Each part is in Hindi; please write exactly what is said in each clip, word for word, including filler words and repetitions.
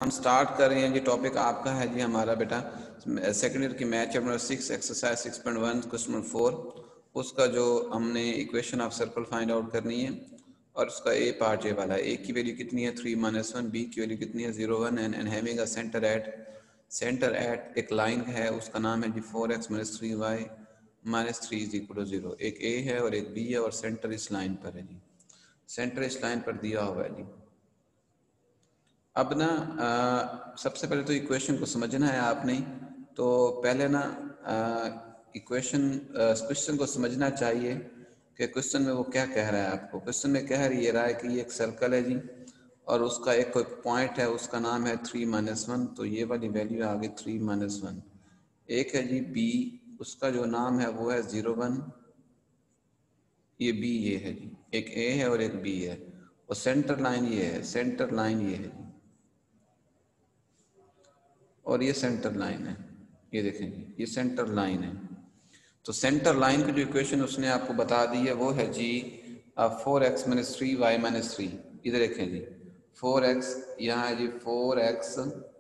हम स्टार्ट कर रहे हैं जी। टॉपिक आपका है जी हमारा बेटा सेकेंड ईयर की math chapter number six exercise six point one question number four. उसका जो हमने equation of circle find out करनी है और उसका ए पार्ट ये वाला है। ए की वैल्यू कितनी है थ्री माइनस वन, बी की वैल्यू कितनी है zero one and and having a centre at centre at एक लाइन है उसका नाम है जी four x minus three y minus three is equal to zero. एक ए है और एक बी है और सेंटर इस लाइन पर है जी। सेंटर इस लाइन पर दिया हुआ है जी। अब ना आ, सबसे पहले तो इक्वेशन को समझना है आपने। तो पहले ना इक्वेशन क्वेश्चन को समझना चाहिए कि क्वेश्चन में वो क्या कह रहा है आपको। क्वेश्चन में कह रहा है कि ये एक सर्कल है जी और उसका एक कोई पॉइंट है उसका नाम है थ्री माइनस वन। तो ये वाली वैल्यू आ गई थ्री माइनस वन। एक है जी बी, उसका जो नाम है वो है जीरो वन। ये बी ये है जी, एक ए है और एक बी है और सेंटर लाइन ये है, सेंटर लाइन ये है जी और ये सेंटर लाइन है। ये देखें ये सेंटर लाइन है। तो सेंटर लाइन की जो इक्वेशन उसने आपको बता दी है वो है जी four x minus three y minus three. इधर देखें जी फोर एक्स, यहाँ है जी four x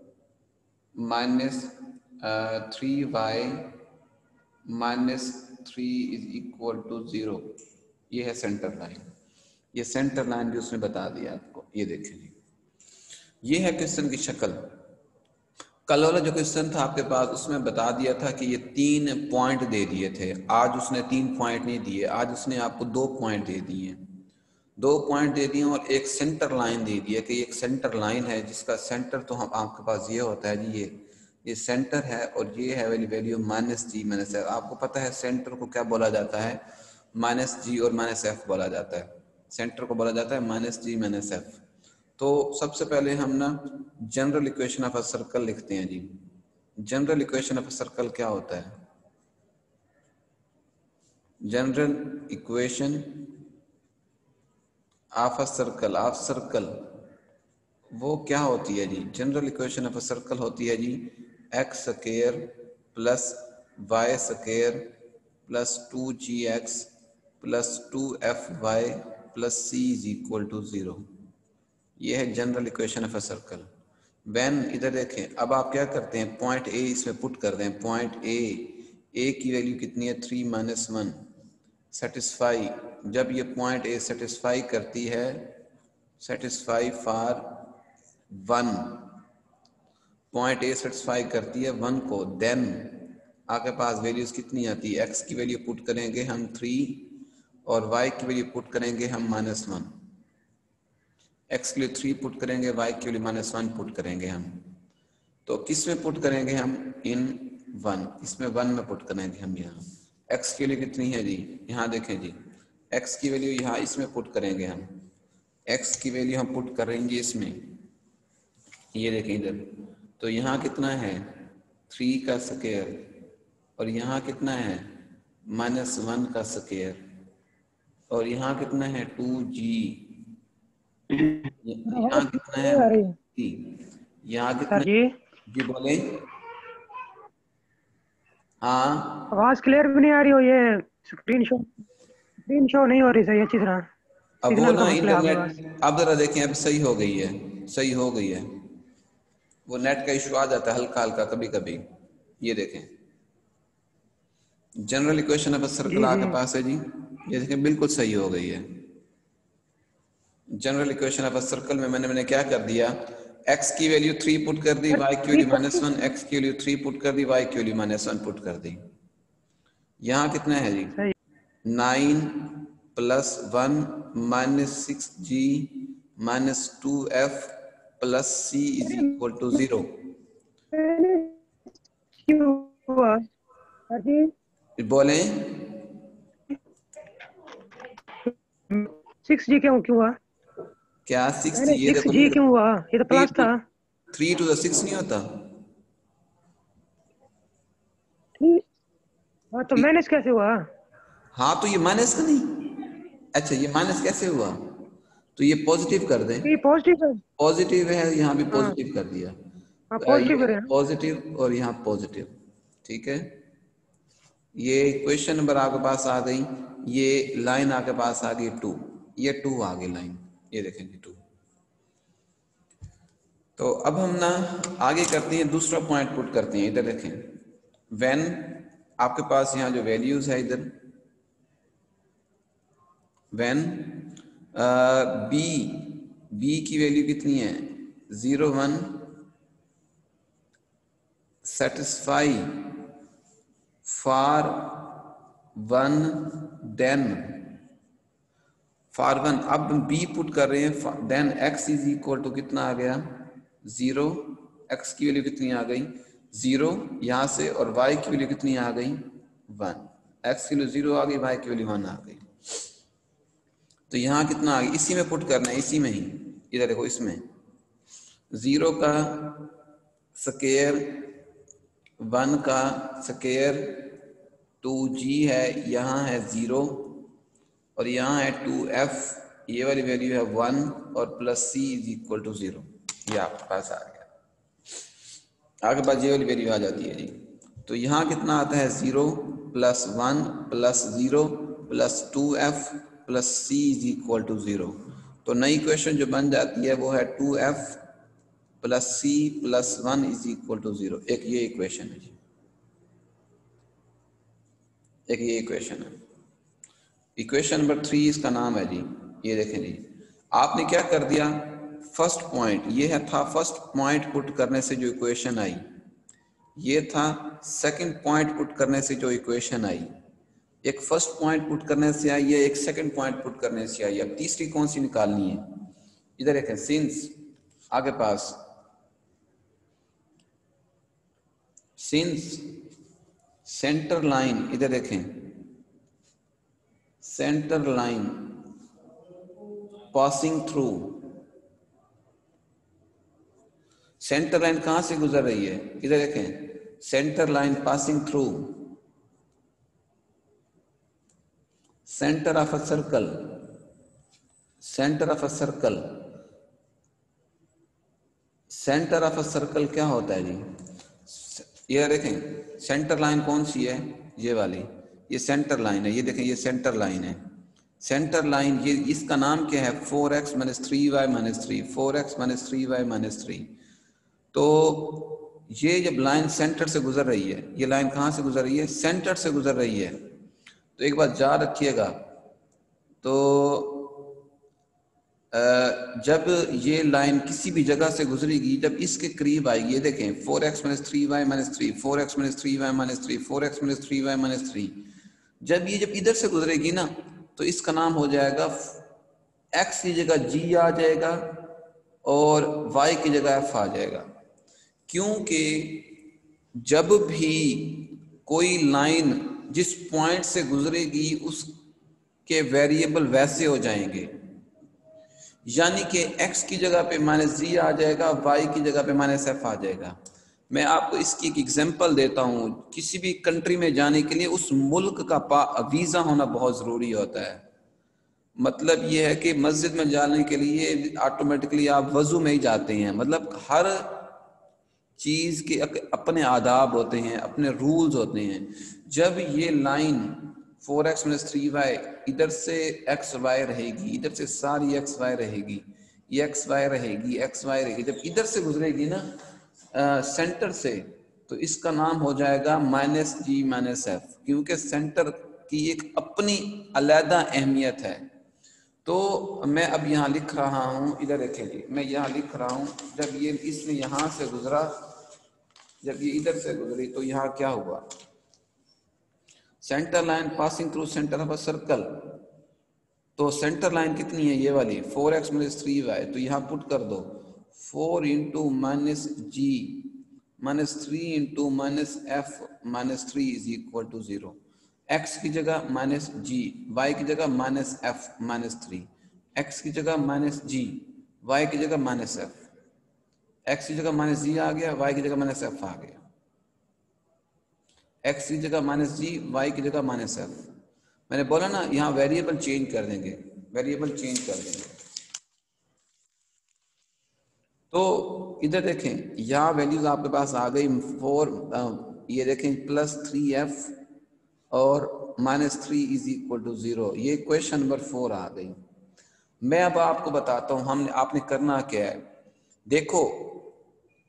minus three y minus three is equal to zero. ये है सेंटर लाइन। ये सेंटर लाइन भी उसने बता दिया आपको। ये देखें जी ये है क्वेश्चन की शक्ल। कल वाला जो क्वेश्चन था आपके पास उसमें बता दिया था कि ये तीन पॉइंट दे दिए थे। आज उसने तीन पॉइंट नहीं दिए, आज उसने आपको दो पॉइंट दे दिए। दो पॉइंट दे दिए और एक सेंटर लाइन दे दिया कि एक सेंटर लाइन है जिसका सेंटर तो हम आपके पास ये होता है जी, ये ये सेंटर है और ये है वाली value minus G minus F. आपको पता है सेंटर को क्या बोला जाता है, माइनस जी और माइनस एफ बोला जाता है। सेंटर को बोला जाता है माइनस जी माइनस एफ। तो सबसे पहले हम ना general equation of a circle लिखते हैं जी। General equation of a circle क्या होता है? General equation of a circle of circle वो क्या होती है जी? General equation of a circle होती है जी x square plus y square plus two G x plus two F y plus C is equal to zero. ये है general equation of a circle. When इधर देखें, अब आप क्या करते हैं पॉइंट ए इसमें पुट कर दें। पॉइंट ए ए की वैल्यू कितनी है थ्री माइनस वन। सेटिस्फाई, जब ये पॉइंट ए सेटिस्फाई करती है, satisfy for one, point A satisfy करती है वन को, देन आपके पास वैल्यूज कितनी आती है? एक्स की वैल्यू पुट करेंगे हम थ्री और वाई की वैल्यू पुट करेंगे हम माइनस वन। एक्स के लिए थ्री पुट करेंगे, वाई के लिए माइनस वन पुट करेंगे हम। तो किस में पुट करेंगे हम? इन वन, इसमें वन में पुट करेंगे हम। यहाँ एक्स की वैल्यू कितनी है जी? यहाँ देखें जी एक्स की वैल्यू यहाँ इसमें पुट करेंगे हम। एक्स की वैल्यू हम पुट करेंगे इसमें, ये देखें इधर। तो यहाँ कितना है थ्री का स्क्वायर और यहाँ कितना है माइनस वन का स्क्वायर और यहाँ कितना है टू जी, यहाँ कितना है यहाँ कितना जी जी बोले। हाँ आवाज क्लियर भी नहीं आ रही हो, ये स्क्रीन शो स्क्रीन शो नहीं हो रही सही अच्छी तरह। अब वो सिग्नल का ना मसला है आपके पास। इंटरनेट, अब जरा देखें अब सही हो गई है, सही हो गई है। वो नेट का इशू आ जाता है हल्का हल्का कभी कभी। ये देखें जनरल इक्वेशन ऑफ सर्कल जी जी आपके पास है जी। ये देखें बिल्कुल सही हो गई है। जनरल इक्वेशन ऑफ सर्कल में मैंने मैंने क्या कर दिया, x की वैल्यू थ्री पुट कर दी, y की वैल्यू माइनस वन, एक्स की वैल्यू थ्री पुट कर दी, y की वैल्यू माइनस वन पुट कर दी। यहाँ कितना है जी सही। Nine plus one minus six G minus two F plus C is equal to zero. क्यों हुआ जी? बोले सिक्स जी क्यों क्यों हुआ? क्या सिक्स जी? ये सिक्स देखो जी क्यों हुआ? ये तो थ्री प्लस टू था। थ्री टू सिक्स नहीं होता? हाँ तो माइनस कैसे हुआ? हाँ तो ये माइनस का नहीं, अच्छा ये माइनस कैसे हुआ? तो ये पॉजिटिव कर दें। ये पॉजिटिव है। पॉजिटिव है, यहाँ भी हाँ पॉजिटिव कर दिया। हाँ तो पॉजिटिव ये करें। पॉजिटिव और यहाँ पॉजिटिव, ठीक है। ये क्वेश्चन नंबर आपके पास आ गई। ये लाइन आपके पास आ गई टू, ये टू आ गई लाइन, ये देखेंगे टू। तो अब हम ना आगे करते हैं, दूसरा पॉइंट पुट करते हैं। इधर देखें, व्हेन आपके पास यहाँ जो वैल्यूज है इधर, व्हेन बी बी की वैल्यू कितनी है, zero one, satisfy for one, then for one, अब हम बी पुट कर रहे हैं, then x is equal to कितना आ गया, जीरो, एक्स की वैल्यू कितनी आ गई, जीरो यहां से, और वाई की वैल्यू कितनी आ गई, वन, एक्स की वैल्यू जीरो आ गई, वाई की वैल्यू वन आ गई। तो यहाँ कितना आ गया, इसी में पुट करना है, इसी में ही, इधर देखो, इसमें जीरो का स्क्वायर, वन का स्क्वायर, टू जी है, यहाँ है जीरो, और यहाँ है टू एफ, ये वाली वैल्यू है वन, और plus C is equal to zero, ये आपके पास आ गया। आगे बाद ये वाली वैल्यू आ जाती है जी। तो यहाँ कितना आता है, zero plus one plus zero plus two F plus C is equal to zero. तो नई क्वेश्चन जो बन जाती है वो है two F plus C plus one is equal to zero. एक ये इक्वेशन है जी, एक ये इक्वेशन है। इक्वेशन नंबर थ्री इसका नाम है जी, ये देखें जी, आपने क्या कर दिया, फर्स्ट पॉइंट ये है था, फर्स्ट पॉइंट पुट करने से जो इक्वेशन आई ये था, सेकंड पॉइंट पुट करने से जो इक्वेशन आई, एक फर्स्ट पॉइंट पुट करने से आई है, एक सेकंड पॉइंट पुट करने से आई। अब तीसरी कौन सी निकालनी है, इधर देखें, सिंस आगे पास, सिंस सेंटर लाइन, इधर देखें, centre line passing through, centre line कहां से गुजर रही है, इधर देखें, centre line passing through centre of a circle, centre of a circle, centre of a circle क्या होता है जी, ये देखें, सेंटर लाइन कौन सी है, ये वाली, ये सेंटर लाइन है, ये देखें, ये सेंटर लाइन है, सेंटर लाइन, ये इसका नाम क्या है, four x minus three y minus three, four x minus three y minus three. तो ये जब लाइन सेंटर से गुजर रही है, ये लाइन कहाँ से गुजर रही है, सेंटर से गुजर रही है। तो एक बात याद रखिएगा, तो जब ये लाइन किसी भी जगह से गुजरेगी, जब इसके करीब आएगी, ये देखें, four x minus three y minus three, four x minus three y minus three, four x minus three y minus three, जब ये जब इधर से गुजरेगी ना, तो इसका नाम हो जाएगा, एक्स की जगह जी आ जाएगा और वाई की जगह एफ आ जाएगा। क्योंकि जब भी कोई लाइन जिस पॉइंट से गुजरेगी उसके वेरिएबल वैसे हो जाएंगे, यानी कि x की जगह पे माइनस जी आ जाएगा, y की जगह पे माइनस एफ आ जाएगा। मैं आपको इसकी एक एग्जांपल देता हूँ। किसी भी कंट्री में जाने के लिए उस मुल्क का वीज़ा होना बहुत ज़रूरी होता है। मतलब ये है कि मस्जिद में जाने के लिए ऑटोमेटिकली आप वज़ू में ही जाते हैं। मतलब हर चीज़ के अपने आदाब होते हैं, अपने रूल्स होते हैं। जब ये line four x minus three y, इधर से एक्स वाई रहेगी, इधर से सारी एक्स वाई रहेगी, ये एक्स वाई रहेगी, एक्स वाई रहेगी, जब इधर से गुजरेगी ना आ, सेंटर से, तो इसका नाम हो जाएगा माइनस जी माइनस एफ, क्योंकि सेंटर की एक अपनी अलग अहमियत है। तो मैं अब यहाँ लिख रहा हूँ, इधर देखेंगे, मैं यहाँ लिख रहा हूँ, जब ये इसने यहाँ से गुजरा, जब ये इधर से गुजरी, तो यहाँ क्या हुआ, centre line passing through centre of a circle. तो सेंटर लाइन कितनी है, ये वाली, four x minus three y. तो यहाँ पुट कर दो, four into minus G minus three into minus F minus three is equal to zero. X की जगह माइनस जी, वाई की जगह minus F minus three, x की जगह माइनस जी, वाई की जगह माइनस एफ, एक्स की जगह माइनस जी आ गया, वाई की जगह माइनस एफ आ गया, एक्स की जगह माइनस जी, वाई की जगह माइनस एफ। मैंने बोला ना, यहाँ वेरिएबल चेंज कर देंगे, वेरिएबल चेंज कर देंगे। तो इधर देखें, यहाँ वैल्यूज आपके पास आ गई, फोर, ये देखें, प्लस थ्री एफ और minus three is equal to zero. ये क्वेश्चन नंबर फोर आ गई। मैं अब आपको बताता हूँ हमने आपने करना क्या है। देखो,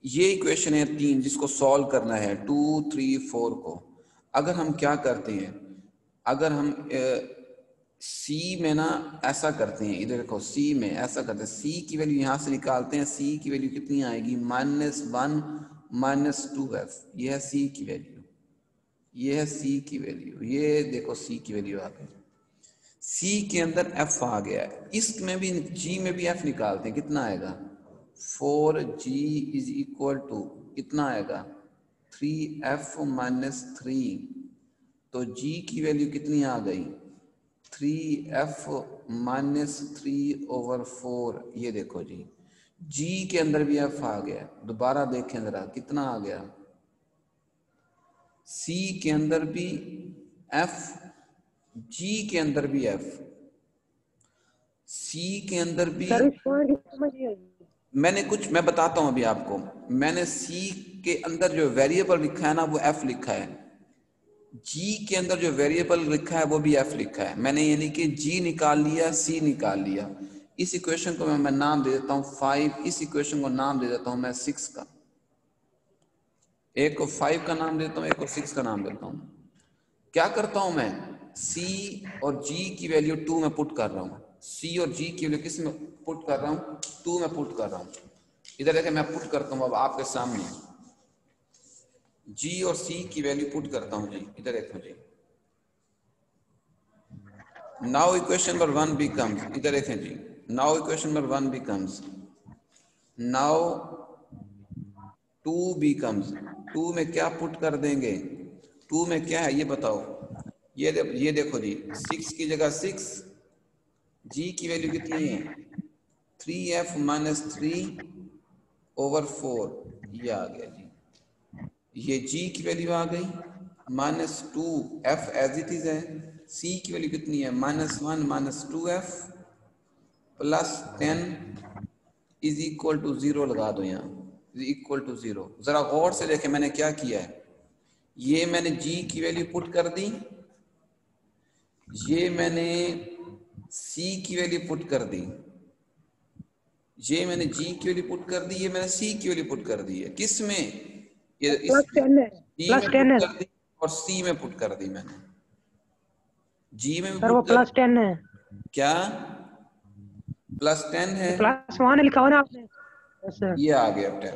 ये इक्वेशन है तीन जिसको सॉल्व करना है टू थ्री फोर को। अगर हम क्या करते हैं, अगर हम सी में ना ऐसा करते हैं, इधर देखो सी में ऐसा करते हैं, सी की वैल्यू यहाँ से निकालते हैं, सी की वैल्यू कितनी आएगी minus one minus two F, ये है सी की वैल्यू, ये है सी की वैल्यू, ये देखो सी की वैल्यू आ गई, सी के अंदर एफ आ गया है, इसमें भी जी में भी एफ निकालते हैं, कितना आएगा four G is equal to कितना आएगा थ्री एफ माइनस थ्री, तो जी की वैल्यू कितनी आ गई three F minus three over four, ये देखो जी जी के अंदर भी एफ आ गया, दोबारा देखें जरा कितना आ गया, सी के अंदर भी एफ, जी के अंदर भी एफ, सी के अंदर भी, सर्विस पॉइंट समझ नहीं आई। मैंने कुछ मैं बताता हूं अभी आपको, मैंने सी के अंदर जो वेरिएबल लिखा है ना वो एफ लिखा है, जी के अंदर जो वेरिएबल लिखा है वो भी एफ लिखा है, मैंने यानी कि जी निकाल लिया सी निकाल लिया। इस इक्वेशन को मैं, मैं नाम दे देता हूं फाइव, इस इक्वेशन को नाम दे देता हूं मैं सिक्स का, एक को फाइव का नाम देता हूं, एक को सिक्स का नाम देता हूं। क्या करता हूं मैं, सी और जी की वैल्यू टू में पुट कर रहा हूं, सी और जी की वैल्यू किस में पुट कर रहा हूं, टू में पुट कर रहा हूं। इधर देखें मैं पुट करता हूं अब आपके सामने, जी और सी की वैल्यू पुट करता हूं जी, इधर देखो जी, now equation number one becomes, इधर देखें जी, now equation number one becomes, now two becomes, two में क्या पुट कर देंगे, टू में क्या है ये बताओ, ये दे, ये देखो जी सिक्स की जगह सिक्स, जी की वैल्यू कितनी है three F minus three over four, ये आ गया जी, ये जी की वैल्यू आ गई minus two F as it is है, सी की वैल्यू कितनी है minus one minus two F plus ten is equal to zero लगा दो यहाँ, इज इक्वल टू जीरो। जरा गौर से देखें मैंने क्या किया है, ये मैंने जी की वैल्यू पुट कर दी, ये मैंने सी की वैल्यू पुट कर दी, ये मैंने जी की वैल्यू पुट कर दी, ये मैंने सी की वैल्यू पुट कर दी है, किस में ये प्लस टेन है, जी में प्लस टेन पुट है कर दी और सी में पुट कर दी मैंने, जी में भी सर, वो पुट कर, प्लस टेन है, क्या प्लस टेन है, प्लस वन लिखा हुआ ना आपने, सर ये आ गया टेन।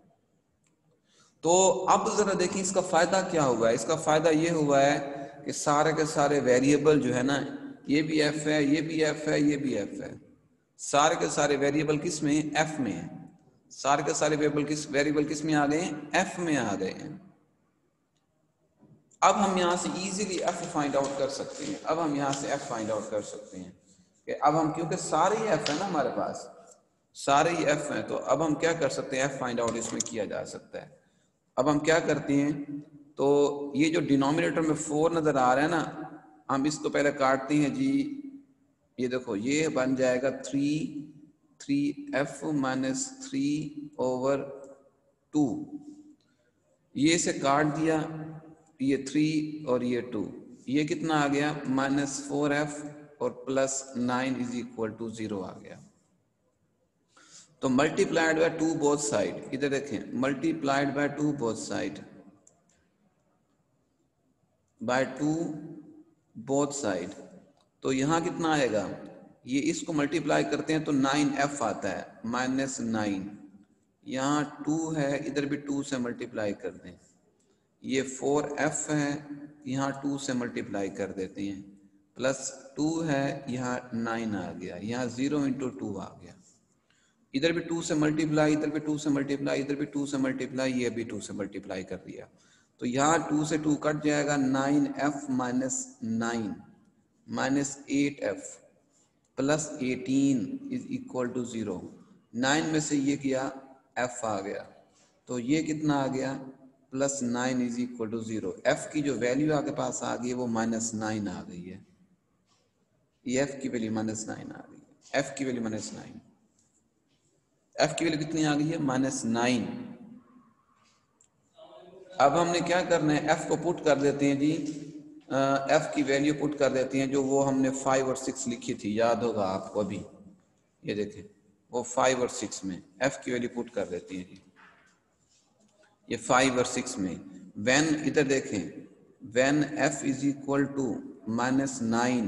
तो अब जरा देखिए इसका फायदा क्या हुआ है, इसका फायदा ये हुआ है कि सारे के सारे वेरिएबल जो है ना, ये भी एफ है, ये भी एफ है, ये भी एफ है, सारे के सारे वेरिएबल किस में एफ में है, सारे के सारे वेरिएबल किस वेरिएबल किस में आ गए हैं एफ में आ गए हैं। अब हम यहाँ से इजीली एफ फाइंड आउट कर सकते हैं, अब हम यहाँ से एफ फाइंड आउट कर सकते हैं कि अब हम, क्योंकि सारे ही एफ है ना हमारे पास, सारे ही एफ हैं, तो अब हम क्या कर सकते हैं एफ फाइंड आउट इसमें किया जा सकता है। अब हम क्या करते हैं, तो ये जो डिनोमिनेटर में फोर नजर आ रहा है ना, हम इसको पहले काटते हैं जी, ये देखो ये बन जाएगा three three F minus three over two, ये से काट दिया, ये थ्री और ये टू, ये कितना आ गया माइनस फोर एफ और plus nine is equal to zero आ गया। तो multiplied by two both side, इधर देखें multiplied by two both side, by two both side, तो यहाँ कितना आएगा, ये इसको मल्टीप्लाई करते हैं तो नाइन एफ आता है माइनस नाइन, यहाँ टू है इधर भी टू से मल्टीप्लाई कर दें, ये फोर एफ है यहाँ टू से मल्टीप्लाई कर देते हैं, प्लस टू है यहाँ नाइन आ गया, यहाँ जीरो इंटू टू आ गया, इधर भी टू से मल्टीप्लाई, इधर भी टू से मल्टीप्लाई, इधर भी टू से मल्टीप्लाई, ये भी टू से मल्टीप्लाई कर दिया, तो यहाँ टू से टू कट जाएगा, nine F minus nine minus eight F plus eighteen is equal to zero, nine में से ये किया एफ आ गया, तो ये कितना आ गया plus nine is equal to zero, F की जो वैल्यू आपके पास आ गई वो माइनस नाइन आ गई है, ये एफ की वैल्यू माइनस नाइन आ गई है, एफ की वैल्यू माइनस नाइन, एफ की वैल्यू कितनी आ गई है माइनस नाइन। अब हमने क्या करना है, एफ को पुट कर देते हैं जी, एफ की वैल्यू पुट कर देते हैं जो वो हमने फाइव और सिक्स लिखी थी, याद होगा आपको अभी, ये देखें वो फाइव और सिक्स में एफ की वैल्यू पुट कर देती हैं जी, ये फाइव और सिक्स में। व्हेन इधर देखें, when F is equal to minus nine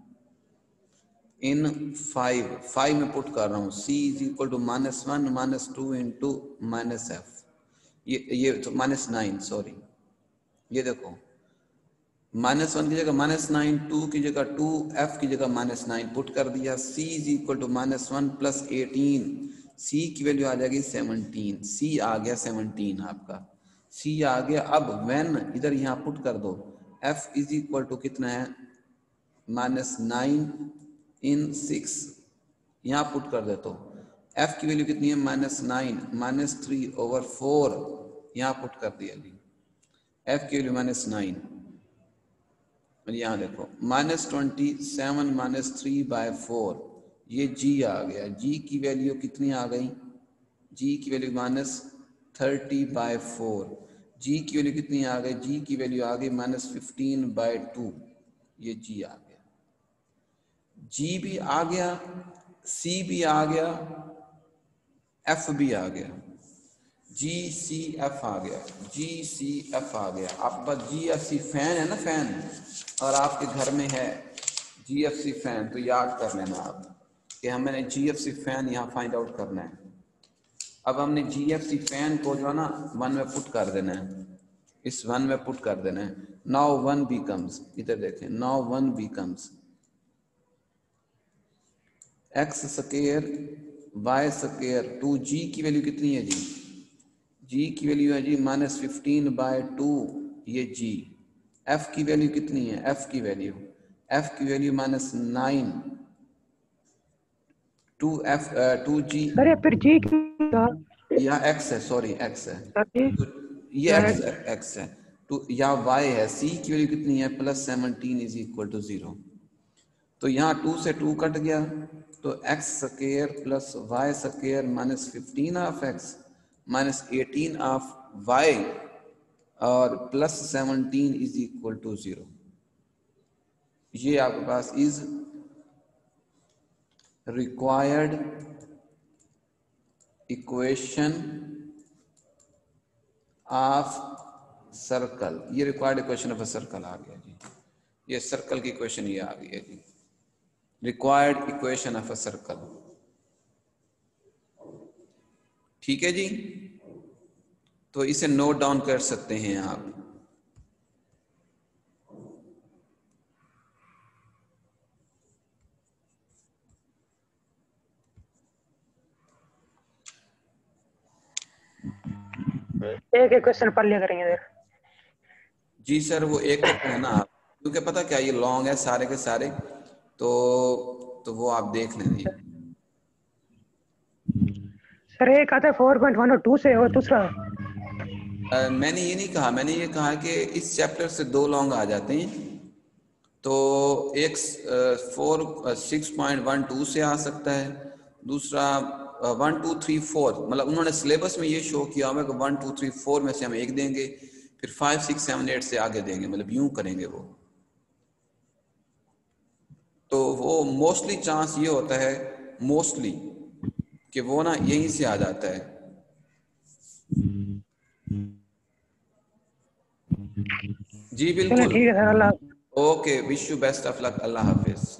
in five, five में पुट कर रहा हूँ, C is equal to minus one minus two into minus F, ये ये तो माइनस नाइन, सॉरी ये देखो माइनस वन की जगह माइनस नाइन, टू की जगह टू, एफ की जगह माइनस नाइन पुट कर दिया। C is equal to minus one plus eighteen, C की वैल्यू आ जाएगी सेवनटीन, सी आ गया सेवनटीन आपका, सी आ गया। अब व्हेन इधर यहाँ पुट कर दो, एफ इज इक्वल टू कितना है माइनस नाइन इन सिक्स, यहाँ पुट कर दे तो एफ की वैल्यू कितनी है minus nine, minus three over four, यहाँ पुट कर दिया जी, एफ की वैल्यू माइनस नाइन। और यहाँ देखो minus twenty seven minus three by four, ये जी आ गया, जी की वैल्यू कितनी आ गई, जी की value minus thirty by four, G की वैल्यू कितनी आ गई, जी की वैल्यू आ गई माइनस फिफ्टीन बाय टू, ये जी आ गया, जी भी आ गया, सी भी आ गया, एफ भी आ गया, जी सी एफ आ गया, जी सी एफ आ गया। आपके पास जी एफ सी फैन है ना, फैन, और आपके घर में है जी एफ सी फैन, तो याद कर लेना आप कि हमें जी एफ सी फैन यहाँ फाइंड आउट करना है। अब हमने जी एफ सी फैन को जो है ना वन में पुट कर देना है, इस वन में पुट कर देना है। नाउ वन बिकम्स, इधर देखें, now one becomes x square y square two, G की वैल्यू कितनी है जी, जी की वैल्यू है जी माइनस फिफ्टीन बाय टू, ये जी। एफ की वैल्यू कितनी है, एफ की वैल्यू, एफ की value minus nine, two F two G, sir ये फिर जी या एक्स है, सॉरी एक्स है, जी तो ये एक्स है, एक्स है टू, या वाई है, सी की वैल्यू कितनी है plus seventeen is equal to zero, तो यहाँ टू से टू कट गया, तो x square plus y square minus fifteen of x minus eighteen of y और plus seventeen is equal to zero. ये आपके पास is required equation of circle, ये required equation of a circle आ गया जी, ये सर्कल की इक्वेशन ये आ गई है जी, required equation of a circle. ठीक है जी, तो इसे नोट डाउन कर सकते हैं आप। एक एक क्वेश्चन पढ़ लिया करेंगे इधर। जी सर, वो एक तो है ना आप, क्योंकि पता क्या ये लॉन्ग है सारे के सारे, तो तो वो आप देख लेंगे। सर एक आता है फोर पॉइंट वन और टू से, और दूसरा आ, मैंने ये नहीं कहा, मैंने ये कहा कि इस चैप्टर से दो लॉन्ग आ जाते हैं, तो एक four six point one two से आ सकता है, दूसरा वन टू थ्री फोर, मतलब उन्होंने सिलेबस में ये शो किया हुआ है कि वन टू थ्री फोर में से हम एक देंगे, फिर फाइव सिक्स सेवन एट से आगे देंगे, मतलब यूं करेंगे वो। तो वो मोस्टली चांस ये होता है मोस्टली कि वो ना यहीं से आ जाता है। जी बिल्कुल, ठीक है सर, अल्लाह। Okay, wish you best of luck, अल्लाह हाफिज।